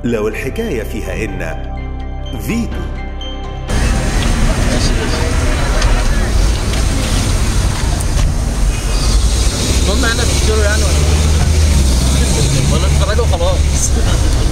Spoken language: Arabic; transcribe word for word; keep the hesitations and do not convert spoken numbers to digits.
لو الحكاية فيها إن فيتو. المهم احنا تشتروا يعني ولا ولا تتفرجوا خلاص؟